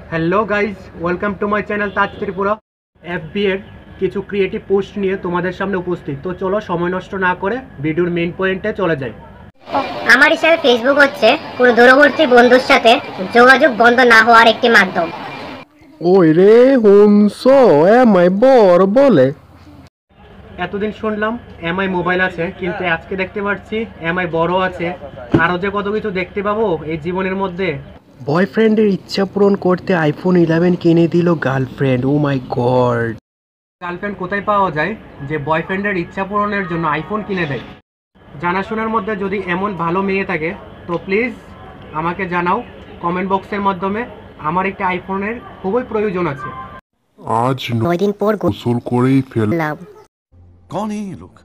Hello guys, welcome to my channel Taj Tripura. FB এর কিছু creative post নিয়ে তোমাদের সামনে উপস্থিত। তো চলো সময় নষ্ট না করে ভিডিওর মেইন পয়েন্টে চলে যাই। আমার হিসাবে ফেসবুক হচ্ছে কোনো দূরবর্তী বন্ধুর সাথে যোগাযোগ বন্ধ না হওয়ার একটি মাধ্যম। ওই রে হুনস এমআই বড় বলে। এতদিন শুনলাম এমআই মোবাইল আছে, কিন্তু আজকে দেখতে পাচ্ছি এমআই বড় আছে। আরও যে কত কিছু দেখতে পাবো এই জীবনের মধ্যে। বয়ফ্রেন্ডের ইচ্ছা পূরণ করতে আইফোন 11 কিনে দিল girlfriend. Oh my god. Girlfriend কোথায় পাওয়া যায় যে বয়ফ্রেন্ডের ইচ্ছা পূরণের জন্য আইফোন কিনে দেয়? জানাশোনার মধ্যে যদি এমন ভালো মেয়ে থাকে তো প্লিজ আমাকে জানাও কমেন্ট বক্সের মাধ্যমে। আমার একটা আইফোনের খুবই প্রয়োজন আছে। आज 9 দিন পর গোসল করেই গেলাম। कौन है ये लोग?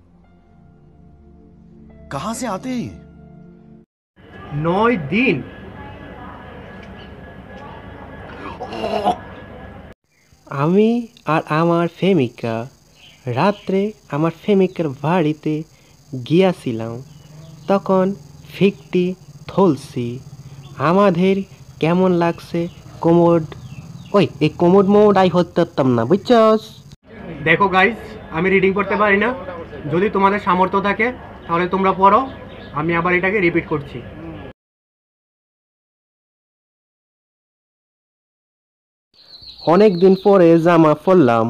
कहां से आते हैं? 9 দিন। আমি আর আমার প্রেমিকা রাত্রে আমার প্রেমিকার বাড়িতে গিয়েছিলাম। তখন ফিকটি থলসি আমাদের কেমন লাগছে কোমোড। ওই এই কোমোড মোড আই হতাম না, বুঝছস? দেখো গাইজ, আমি রিডিং করতে পারি না। যদি তোমাদের সামর্থ্য থাকে তাহলে তোমরা পড়ো, আমি আবার এটাকে রিপিট করছি। অনেক দিন পরে জামা পরলাম।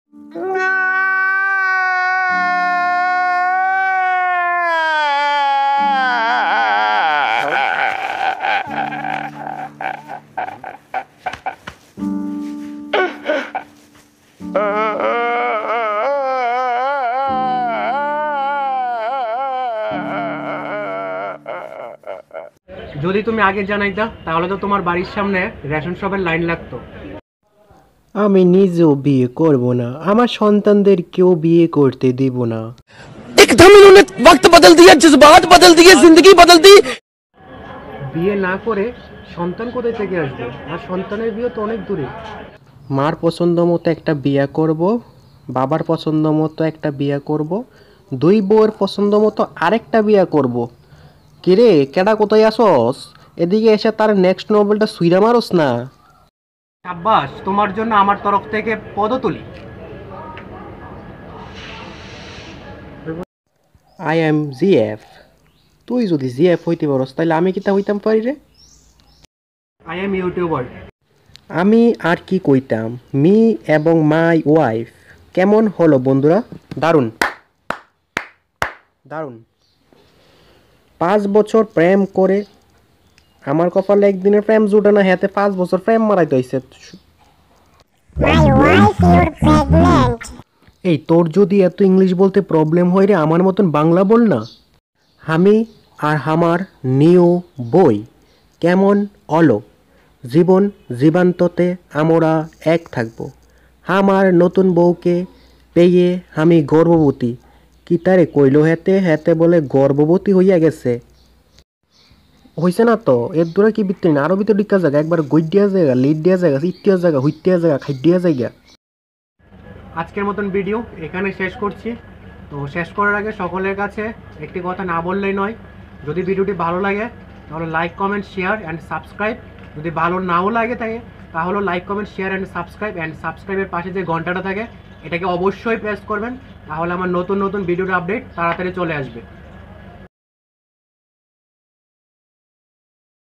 যদি তুমি আগে জানাইতা তাহলে তো তোমার বাড়ির সামনে রেশন শপের লাইন লাগতো। আমি নিজেও বিয়ে করব না, আমার সন্তানদেরকেও বিয়ে করতে দেব না। एकदम इन्होंने वक्त बदल दिया, जज्बात बदल दिए, जिंदगी बदल दी। বিয়ে না করে সন্তান কোথায় থেকে আসবে? আর সন্তানের বিয়ে তো অনেক দূরে। মার পছন্দ মতো একটা বিয়ে করব, বাবার পছন্দ মতো একটা বিয়ে করব, দুই বউয়ের পছন্দ মতো আরেকটা বিয়ে করব। কিরে কেডা কোথায় আসস? এদিকে এসে তার নেক্সট নোবেলটা সুইরা মারস না। সাব্বাস, তোমার জন্য আমার তরফ থেকে পদতুলি। I am GF. তুই যদি জিএফ হইতে পারস তাহলে আমি কিতা হইতাম পারি রে? I am youtuber. আমি আর কি কইতাম, মি এবং মাই ওয়াইফ। কেমন হলো বন্ধুরা? দারুণ দারুণ। 5 বছর প্রেম করে আমার কপালে একদিনের প্রেম জুটে না, হাতে 5 বছর প্রেম মারাইতে হইছে। এই তোর যদি এত ইংলিশ বলতে প্রবলেম হয় রে, আমার মতন বাংলা বল না। আমি আর আমার নিউ বই কেমন হলো? জীবন জীবান্ততে আমরা এক থাকব। আমার নতুন বউকে পেয়ে আমি গর্ভবতী। কি তারে কইল হেতে হেতে বলে গর্ভবতী হইয়া গেছে। হইছে না তো, এর দূরে কি বিত্তি না, আরো ভিতরে ডিকা জায়গা, একবার গইডিয়া জায়গা, লিডিয়া জায়গা, ইটিয়া জায়গা, হুইটিয়া জায়গা, খাইডিয়া জায়গা। আজকের মতন ভিডিও এখানে শেষ করছি। তো শেষ করার আগে সকলের কাছে একটি কথা না বললেই নয়। যদি ভিডিওটি ভালো লাগে তাহলে like comment share and subscribe. যদি ভালো নাও লাগে থাকে তাহলে লাইক কমেন্ট শেয়ার অ্যান্ড সাবস্ক্রাইবের পাশে যে ঘন্টাটা থাকে এটাকে অবশ্যই প্রেস করবেন, তাহলে আমার নতুন নতুন ভিডিওর আপডেট তাড়াতাড়ি চলে আসবে।